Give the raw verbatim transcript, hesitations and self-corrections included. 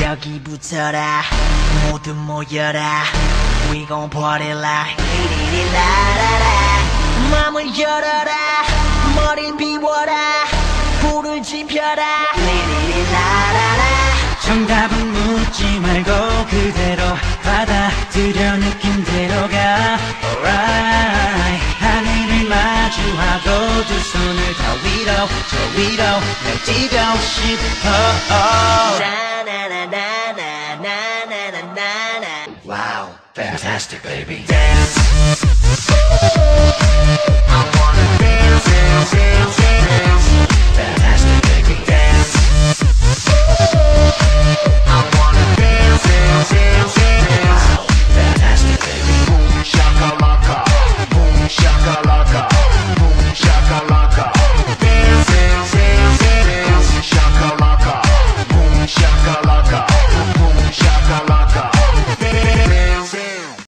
여기 붙어라 모두 모여라 We gon' party like 리리리라라라 맘을 열어라 머리를 비워라 불을 지펴라 리리리라라라 정답은 묻지 말고 그대로 받아들여 느낌대로 가 Alright 하늘을 마주하고 두 손을 다 위로 저 위로 날 뛰고 싶어 나나나나나나나나나 Wow, fantastic baby Dance